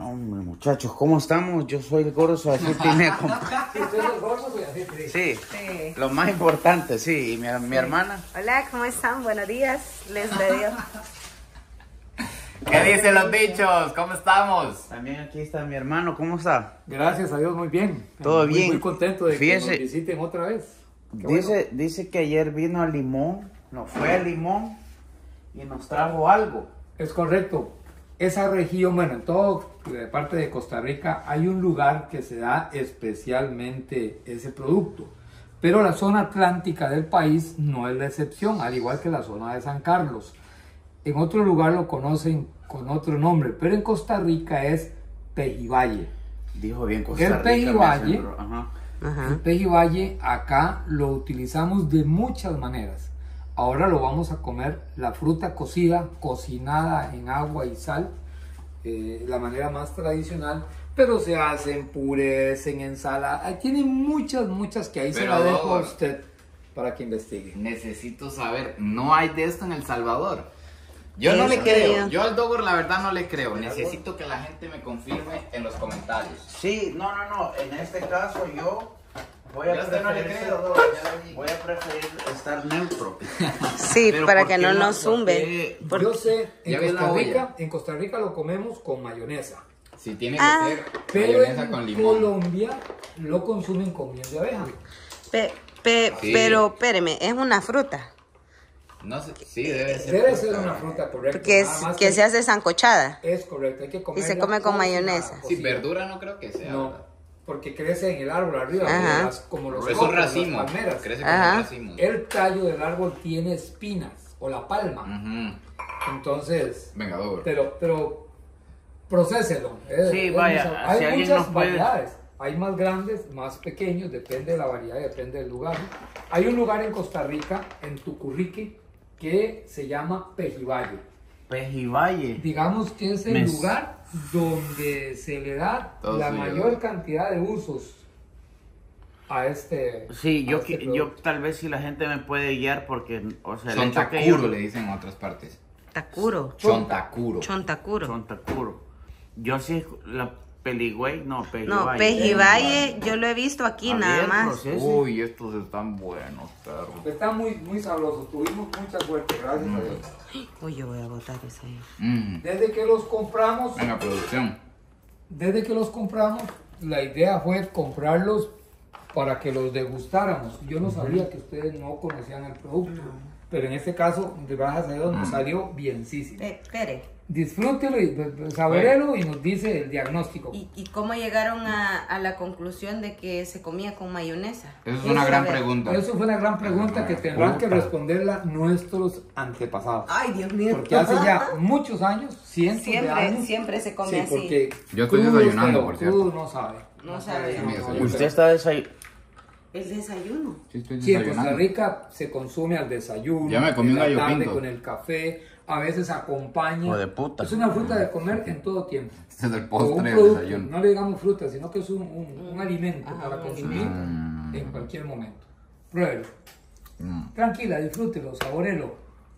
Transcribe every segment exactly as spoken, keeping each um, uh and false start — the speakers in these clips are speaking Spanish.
Hombre, muchachos, ¿cómo estamos? Yo soy el gordo Suavecito y me acompaña. Sí, sí, lo más importante, sí. ¿Y mi, mi hermana? Hola, ¿cómo están? Buenos días, les doy. ¿Qué dicen los bichos? ¿Cómo estamos? También aquí está mi hermano, ¿cómo está? Gracias a Dios, muy bien. Todo muy, bien. Muy contento de Fíjese, que nos visiten otra vez. Qué dice, bueno. dice que ayer vino a Limón, no fue a Limón y nos trajo algo. Es correcto. Esa región, bueno, en toda parte de Costa Rica hay un lugar que se da especialmente ese producto. Pero la zona atlántica del país no es la excepción, al igual que la zona de San Carlos. En otro lugar lo conocen con otro nombre, pero en Costa Rica es pejibaye. Dijo bien Costa El Rica. pejibaye, me Ajá. Ajá. el pejibaye acá lo utilizamos de muchas maneras. Ahora lo vamos a comer la fruta cocida, cocinada en agua y sal, eh, la manera más tradicional, pero se hace en purés, en ensalada. Tiene muchas, muchas que ahí Pero se la dejo a Dogor, usted para que investigue. Necesito saber, no hay de esto en El Salvador. Yo ¿En no le serio? creo, yo al Dogor la verdad no le creo. Necesito que la gente me confirme en los comentarios. Sí, no, no, no. En este caso yo voy a Yo a usted no le preferir creo, ser- Dogor, ya le dije. voy a preferir estar neutro. Sí, Pero para ¿por que qué no no? nos zumbe. Porque Por- Yo sé, en Ya vi la Costa, olla. Rica, en Costa Rica lo comemos con mayonesa, Si tiene que Ah. ser pero mayonesa en con limón. Colombia lo consumen con miel de abeja. pe- pe- Sí. Pero espéreme, es una fruta. No sé, sí, debe ser. Debe fruta, ser una ¿verdad? fruta correcta. Porque es, nada más que se hace sancochada. Es correcto, hay que comerla se come con mayonesa. cocinada, Sí, cocida. verdura no creo que sea. No, ¿verdad? porque crece en el árbol arriba, Ajá. como, las- como los Es un cocos, las racimo, palmeras. crece como Ajá. un racimo. El tallo del árbol tiene espinas, o la palma. Ujú. Entonces, Venga, Dogor. pero, pero procéselo. es- Sí, es vaya, muy sab- si hay alguien muchas nos puede- variedades. Hay más grandes, más pequeños, depende de la variedad, depende del lugar. Hay un lugar en Costa Rica, en Tucurrique, que se llama Pejibaye. Pejibaye. Digamos que es el Me- lugar donde se le da Todo la suyo. mayor cantidad de usos a este. Sí, a yo, este qui- yo producto. tal vez si la gente me puede guiar porque, o sea, el Son hecho que tacuro, yo- le dicen en otras partes. Takuro. Chontacuro. Chontacuro. Son tacuro. Yo sí, la peligüey, no, pejibaye. No, pejibaye yo lo he visto aquí nada más. Abiertos, ¿sí? Uy, estos están buenos, perro. Está muy, muy sabroso. Tuvimos mucha suerte, gracias a Dios. Uy, yo voy a botar eso ahí. Mm. Desde que los compramos, Venga, producción. desde que los compramos, la idea fue comprarlos para que los degustáramos. Yo no sabía que ustedes no conocían el producto, pero en este caso, gracias a Dios, nos salió bienísimo. Eh, espere, Disfrútelo y pues, saborelo y nos dice el diagnóstico. ¿y, y cómo llegaron a, a la conclusión de que se comía con mayonesa? Esa es una gran a ver. pregunta. Eso fue una gran pregunta que tendrán que Puta. responderla nuestros antepasados. Ay, Dios mío. Porque hace ya muchos años, cientos de Siempre, años. siempre se come Sí, así. porque Yo estoy tú, desayunando, Leo, por tú cierto. no sabes. No sabe. sabes, Mi no, desayuno. Usted está desayunando. El desayuno. Sí, estoy Sí, en Costa desayunando. Rica se consume al desayuno. Ya me comí en un la gallo tarde pinto. con el café, a veces acompaña. Hijo de puta. Es una fruta de comer en todo tiempo. Este es el O un postre del producto, desayuno. no le digamos fruta, sino que es un, un- un alimento Ajá, para un consumir Mm. en cualquier momento. Pruébelo. Mm, Tranquila, disfrútelo, saborelo.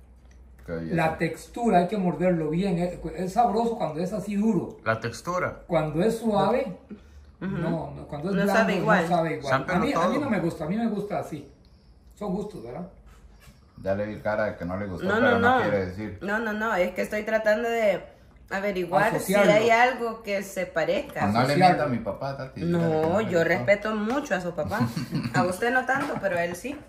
qué belleza. La textura hay que morderlo bien. Es, es sabroso cuando es así duro. La textura. Cuando es suave, no, no, cuando es No blando, sabe igual. no sabe igual. Sámpelo A mí, a mí todo. no me gusta, a mí me gusta así. Son gustos, ¿verdad? Ya le vi cara de que no le gustó, No, pero no, no, no. quiere decir. No, no, no, es que estoy tratando de averiguar Asociarlo. si hay algo que se parezca. No le asociarlo. mienta a mi papá, Tati. dígale que No, le yo gustó. respeto mucho a su papá. A usted no tanto, pero a él sí.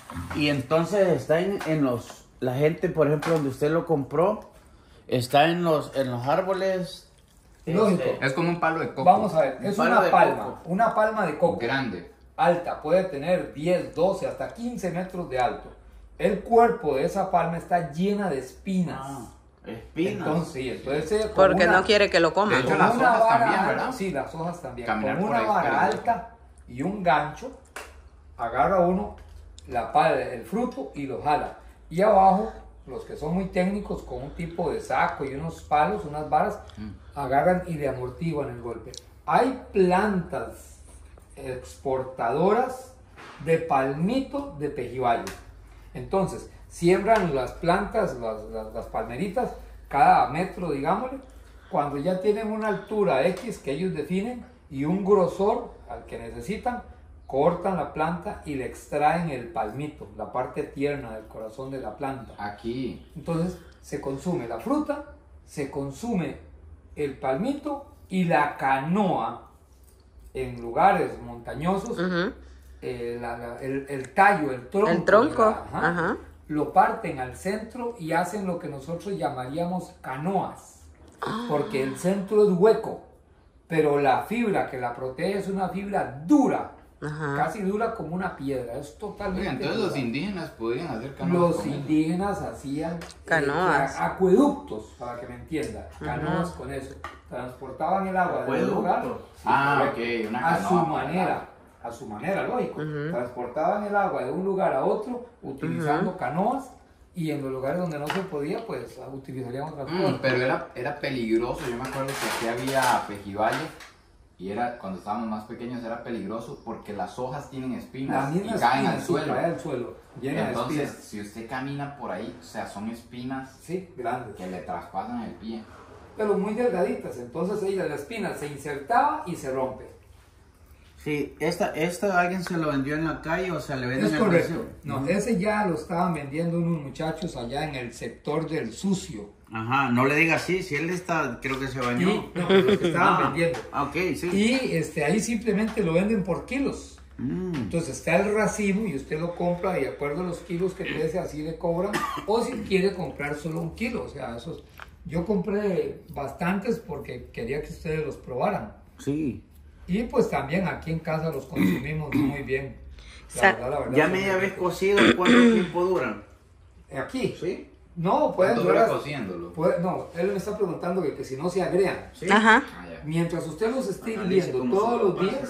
Y entonces está en, en los, la gente, por ejemplo, donde usted lo compró, está en los, en los árboles. Lógico. este, Es como un palo de coco. Vamos a ver, es palo una de palma, coco. una palma de coco. Grande. Alta, puede tener diez, doce, hasta quince metros de alto. El cuerpo de esa palma está llena de espinas. Ah, espinas. Entonces, sí, entonces se- con Porque una- no quiere que lo De coman. hecho, con las una hojas vara también, alta- ¿verdad? Sí, las hojas también. Caminar Con por una ahí, vara peligroso. alta y un gancho, agarra uno la pala, el fruto y lo jala. Y abajo, los que son muy técnicos, con un tipo de saco y unos palos, unas varas, agarran y le amortiguan el golpe. Hay plantas exportadoras de palmito de pejibaye. Entonces, siembran las plantas, las, las- las palmeritas, cada metro, digámosle, cuando ya tienen una altura X que ellos definen y un grosor al que necesitan, cortan la planta y le extraen el palmito, la parte tierna del corazón de la planta. Aquí. Entonces se consume la fruta, se consume el palmito y la canoa en lugares montañosos. Uh-huh. eh, la, la, el, el tallo, el tronco, el tronco. La, ajá, ajá. Lo parten al centro y hacen lo que nosotros llamaríamos canoas, oh. porque el centro es hueco, pero la fibra que la protege es una fibra dura. Ajá. Casi dura como una piedra, es totalmente. Oiga, entonces dura. los indígenas podían hacer canoas. Los indígenas eso. hacían canoas, eh, acueductos, para que me entienda, canoas uh-huh. con eso. Transportaban el agua de un lugar ah, okay. Una a canoa, su manera, a su manera, lógico. Uh-huh. Transportaban el agua de un lugar a otro utilizando uh-huh. canoas. Y en los lugares donde no se podía, pues utilizaríamos otras mm, pero era, era peligroso. Yo me acuerdo que aquí había pejibaye. Y era, cuando estábamos más pequeños era peligroso porque las hojas tienen espinas y caen espinas, al suelo. Sí, cae al suelo. Entonces, si usted camina por ahí, o sea, son espinas sí, grandes que le traspasan el pie. Pero muy delgaditas, entonces ella, la espina se insertaba y se rompe. Sí, esta, esta alguien se lo vendió en la calle o se le vende en el precio. No, ese ya lo estaban vendiendo unos muchachos allá en el sector del Sucio. Ajá, no le diga así, si él está, creo que se bañó. Y, no, los que estaban ah, vendiendo. Ok, sí. Y este, ahí simplemente lo venden por kilos. Mm. Entonces está el racimo y usted lo compra y de acuerdo a los kilos que pese, así le cobran. O si quiere comprar solo un kilo, o sea, esos. Yo compré bastantes porque quería que ustedes los probaran. Sí. Y pues también aquí en casa los consumimos muy bien. La verdad, la verdad, ya media vez cocido, ¿cuánto tiempo duran? Aquí. Sí. No, pueden durar. cociéndolo? Puede, no, él me está preguntando que, que si no se agregan. ¿Sí? Ajá. Mientras usted los esté hirviendo todos los días,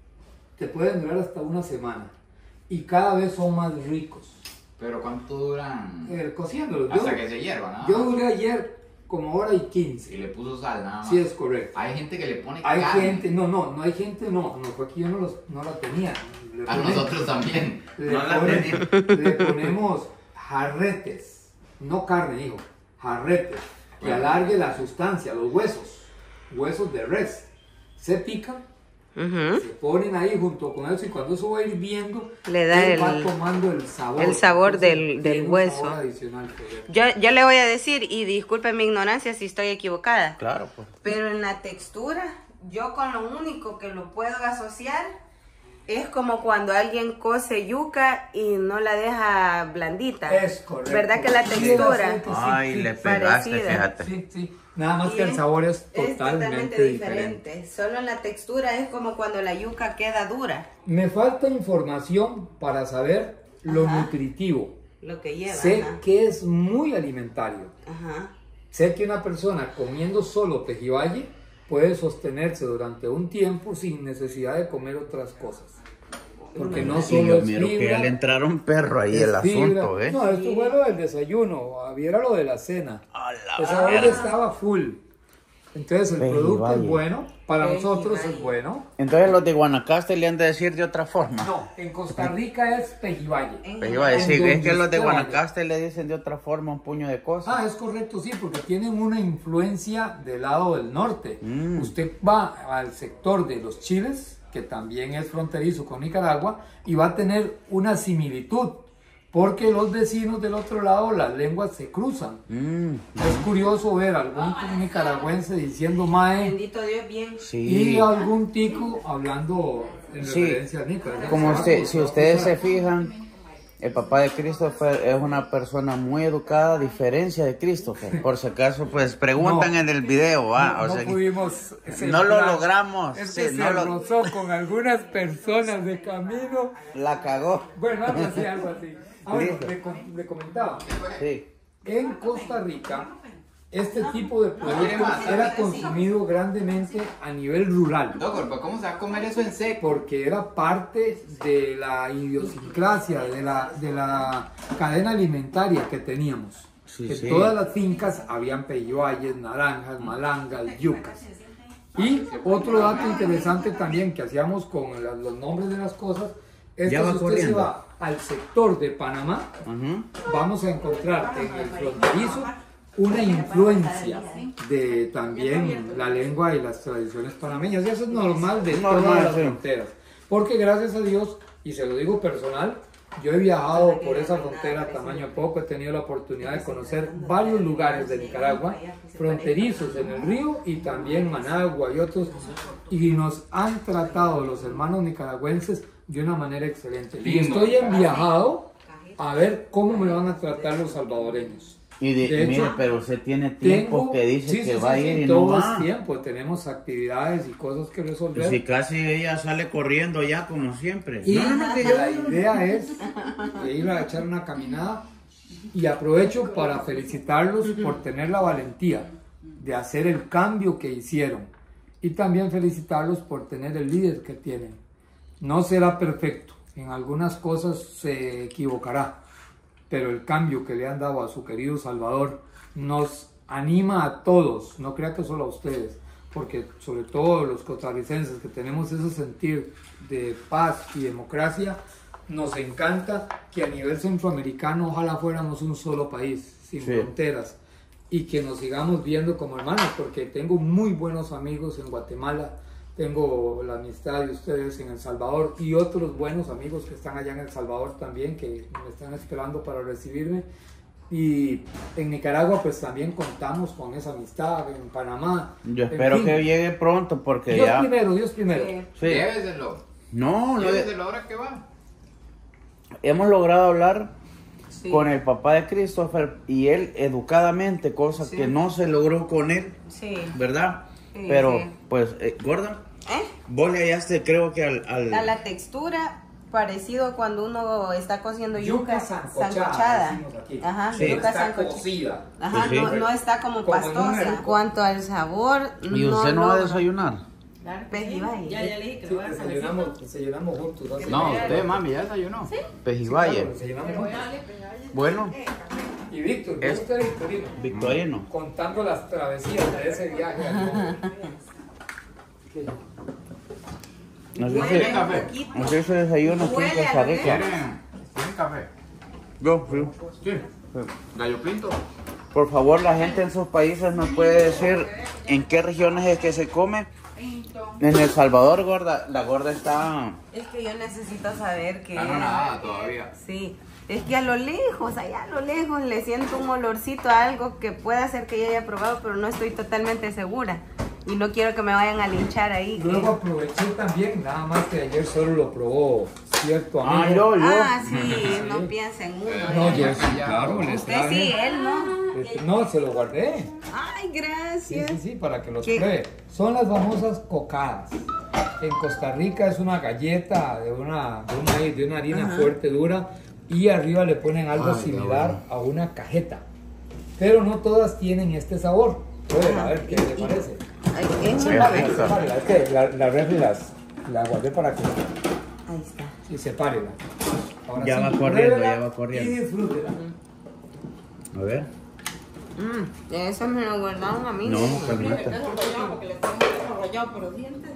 te pueden durar hasta una semana. Y cada vez son más ricos. ¿Pero cuánto duran? Eh, cociéndolos. Hasta yo, que se hiervan, ¿no? Yo duré ayer como hora y quince. Y le puso sal, nada más. Sí, es correcto. Hay gente que le pone Hay carne. gente, no, no, no hay gente, no. No fue aquí, yo no, los, no la tenía. Le a ponen, nosotros también. Le, no ponen, la le ponemos jarretes. No carne, hijo, jarretes, que alargue la sustancia, los huesos, huesos de res, se pican, uh-huh. se ponen ahí junto con eso y cuando eso va hirviendo, le da el, va tomando el sabor, el sabor del, del hueso. Sabor adicional, yo, yo le voy a decir, y disculpe mi ignorancia si estoy equivocada, claro, pues. Pero en la textura, yo con lo único que lo puedo asociar es como cuando alguien cose yuca y no la deja blandita. Es correcto. ¿Verdad que la textura? Ay, sí, le pegaste, parecida. Fíjate. Sí, sí. Nada más y que el sabor es totalmente, es totalmente diferente. diferente. Solo en la textura es como cuando la yuca queda dura. Me falta información para saber lo ajá. nutritivo. Lo que lleva. Sé ajá. que es muy alimentario. Ajá. Sé que una persona comiendo solo pejibaye puede sostenerse durante un tiempo sin necesidad de comer otras cosas. Porque no solo es miro fibra, que le entraron perro ahí el fibra. asunto, ¿eh? No, esto fue lo del desayuno, viera lo de la cena. Esa hora estaba full. Entonces el Pejibaye. producto es bueno, para Pejibaye. nosotros es bueno. Entonces los de Guanacaste le han de decir de otra forma. No, en Costa Rica es pejibaye. Pejibaye, sí, es que los de Guanacaste le dicen de otra forma un puño de cosas. Ah, es correcto, sí, porque tienen una influencia del lado del norte. Mm. Usted va al sector de los chiles, que también es fronterizo con Nicaragua, y va a tener una similitud, porque los vecinos del otro lado, las lenguas se cruzan. Mm. Es curioso ver a algún nicaragüense diciendo mae, bendito Dios, bien. Sí. Y algún tico hablando en sí. referencia a Nicaragua. Como usted, si ustedes se fijan, el papá de Christopher es una persona muy educada, a diferencia de Christopher. Por si acaso, pues preguntan no, en el video, ¿va? No, o sea, no pudimos. No lo logramos. Es sí, que no se lo... rozó con algunas personas de camino. La cagó. Bueno, algo así, algo así. Ah, bueno, le, le comentaba. Sí. En Costa Rica, este tipo de productos era consumido grandemente a nivel rural. Doctor, ¿pero cómo se va a comer eso en seco? Porque era parte de la idiosincrasia, de la, de la cadena alimentaria que teníamos. Sí, que sí. Todas las fincas habían pejibayes, naranjas, malangas, yucas. Y otro dato interesante también que hacíamos con la, los nombres de las cosas es ya que va si usted corriendo. se va al sector de Panamá, uh-huh. vamos a encontrar en el fronterizo una influencia de también la lengua y las tradiciones panameñas. Y eso es normal de Normal, todas las sí. fronteras. Porque gracias a Dios, y se lo digo personal, yo he viajado por esa frontera tamaño poco, he tenido la oportunidad de conocer varios lugares de Nicaragua, fronterizos en el río y también Managua y otros, y nos han tratado los hermanos nicaragüenses de una manera excelente. Y Lindo. estoy enviajado a ver cómo me van a tratar los salvadoreños. Y de, De hecho, mire, pero usted tiene tiempo Tengo- que dice sí, que sí, va sí, a ir sí, y no todo va. es tiempo, tenemos actividades y cosas que resolver. Si casi ella sale corriendo ya como siempre. Y No, no, no, que yo- la idea es de ir a echar una caminada y aprovecho para felicitarlos por tener la valentía de hacer el cambio que hicieron y también felicitarlos por tener el líder que tienen. No será perfecto, en algunas cosas se equivocará, pero el cambio que le han dado a su querido Salvador nos anima a todos, no crea que solo a ustedes, porque sobre todo los costarricenses que tenemos ese sentir de paz y democracia, nos encanta que a nivel centroamericano ojalá fuéramos un solo país, sin Sí. fronteras, y que nos sigamos viendo como hermanos, porque tengo muy buenos amigos en Guatemala, tengo la amistad de ustedes en El Salvador y otros buenos amigos que están allá en El Salvador también, que me están esperando para recibirme. Y en Nicaragua pues también contamos con esa amistad, en Panamá. Yo En espero fin, que llegue pronto porque Dios ya... primero, Dios primero. Sí. Sí. Lléveselo. No, no, Lléveselo ahora que va. hemos logrado hablar Sí. con el papá de Christopher y él educadamente, cosa Sí. que no se logró con él, Sí. ¿verdad? Sí, Pero, sí. pues, eh, Gordon, ¿Eh? vos le hallaste, creo que al... al- La, la textura parecido a cuando uno está cociendo yuca, Yuca sancochada, decimos aquí. Ajá, Sí. yuca Está sancochada. cocida. Ajá, Sí, sí. no, no está como Como en un pastosa. eruco. Cuanto al sabor, ¿Y usted no va a logra. desayunar? Claro que Pez y sí. valle. Ya, ya le dije que Sí, lo voy a desayunamos, desayunamos juntos. hace- No, usted, mami, ya desayunó. Pejivalle. Claro, desayunamos juntos. Bueno, Y Víctor, Es- ¿cómo está Victorino? Victorino. Contando las travesías de ese viaje. al- ¿Qué? No sé Huele si, un café. poquito. no sé si desayuno aquí en Huele a Costa lo Rica. ¿Quieren? ¿Quieren café? Yo, sí. Sí. Gallo pinto. Por favor, la gente en sus países nos puede decir en qué regiones es que se come. En El Salvador, gorda, la gorda está... Es que yo necesito saber qué Ah, no, era. nada, todavía. Sí, es que a lo lejos, allá a lo lejos le siento un olorcito a algo que pueda ser que yo haya probado, pero no estoy totalmente segura. Y no quiero que me vayan a linchar ahí. que- Luego aproveché también, nada más que ayer solo lo probó cierto amigo. Ah, yo, yo. Ah, sí, no piensa en uno. No, ¿eh? yo sí, claro, le Usted traje. sí, él no. Este, No, se lo guardé. Ay, Sí, gracias. sí, sí, para que los ¿Qué? pruebe. Son las famosas cocadas. En Costa Rica es una galleta de una, de un maíz, de una harina fuerte, dura, y arriba le ponen algo Ay, similar a una cajeta. Pero no todas tienen este sabor. Prueben, a ver qué le parece. Ay, es Sí, una- rico. Sepárela, es que la, la refri las, la guardé para que Ahí está. sí, sepárela. Ahora Ya sí, va corriendo, pruébela ya va corriendo. Y disfrútela. A ver. Mm, eso me lo guardaron a mí. No, Eso permita. rayado porque le pongo rayado por los dientes.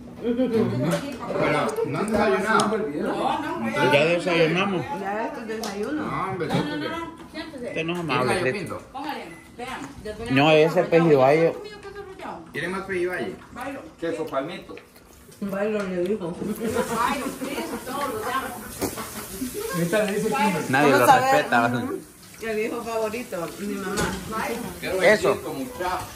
Pero, ¿no han desayunado? No, no, no. Ya desayunamos. Ya ves tu desayuno. No, hombre, No, no, siéntese. no, no, siéntese. Usted no es ¿Quieren amable, gallo Cristo. pinto? Póngale, vean. después No, le ese pongo pejibayo. rayado. ¿Comido queso rallado? ¿Quieren más pejiballe? Bailo. Queso palmito. Bailo le dijo. Bailo, eso, todo lo llamo. Ahorita le dice Kinder. Nadie Vamos lo a ver, respeta. ujú. El hijo favorito, mi mamá. Quiero Eso. vestir como chavo.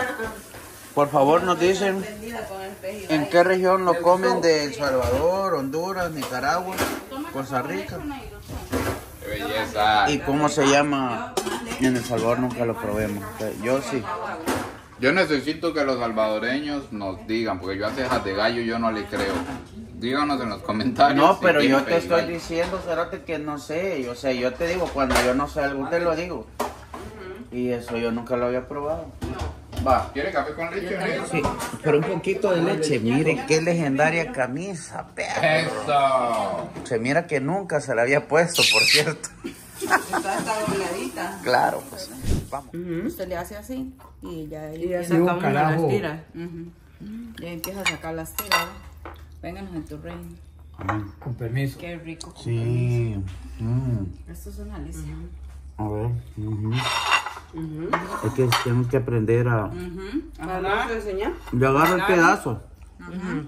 Por favor, nos dicen Prendida con el pez y en vaya. qué región lo comen de El Salvador, Honduras, Nicaragua, Costa Rica. Qué belleza. Y cómo se llama en El Salvador, nunca lo probemos. Yo sí. Yo necesito que los salvadoreños nos digan, porque yo a cejas de gallo yo no le creo. Díganos en los comentarios. No, si pero yo quieren te estoy pejibaye. diciendo, Cerote, que no sé. Yo sé, yo te digo, cuando yo no sé algo, te lo digo. Y eso yo nunca lo había probado. Va. ¿Quiere café con leche o negro? Sí, pero un poquito de leche. Miren qué legendaria camisa, perro. Eso. Se mira que nunca se la había puesto, por cierto. Está hasta dobladita. Claro, pues. Vamos. Usted le hace así y ya ahí Y ya empieza, Sí, un sacamos las carajo. tiras. Ujú. Ya empieza a sacar las tiras. Vénganos en tu reino. Con permiso. Qué rico. con Sí. Mm. permiso. Esto es una delicia. A ver. ujú. Ujú. Es que tengo que aprender a... Ujú. ¿Para Ajá. te enseñar? Yo agarro el Claro. pedazo. Ujú.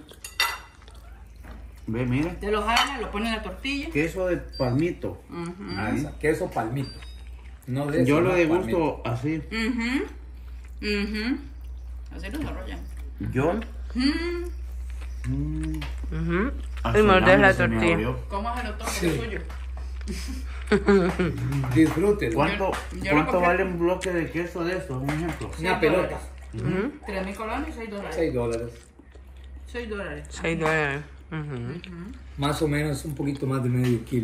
Ve, mire. Te lo jala, lo pone en la tortilla. Queso de palmito. Ujú. Ahí. Queso palmito. No de Yo ese, lo no, degusto así. Ujú. Ujú. Así lo desarrollan. Yo... Mm. mm, Ujú. hasta Y el morder hambre la se me tortilla. abrió. ¿Cómo se lo toca? Sí. Lo suyo. palmito. Disfruten. ¿Cuánto, Yo- yo lo ¿cuánto compré. vale un bloque de queso de esto? Un ejemplo. Una pelota. Ujú. Tres mil colones, seis dólares. seis dólares. Seis dólares. Seis dólares. Ujú. Más o menos un poquito más de medio kilo.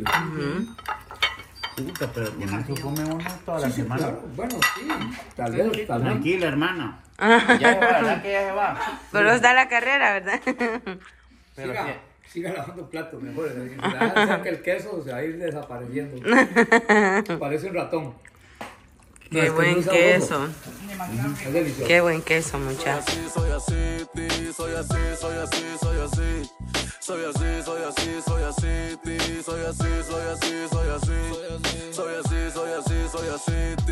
Puta, pero con eso come uno toda la Sí, sí, semana. claro. Bueno, sí. Tal vez, tal vez. Tranquila, hermana. Ya se va, ¿verdad que ya se va? Pero está la carrera, ¿verdad? Pero Siga, sí. siga lavando platos mejor. Si le dan cerca el queso se va a ir desapareciendo. Parece un ratón. No, Qué es que buen es muy sabroso. queso. Es delicioso. Qué buen queso, muchachos. Soy así, ti, soy así, soy así, soy así. Soy así, soy así, soy así, ti, soy así, soy así, soy así. Soy así, soy así, soy así,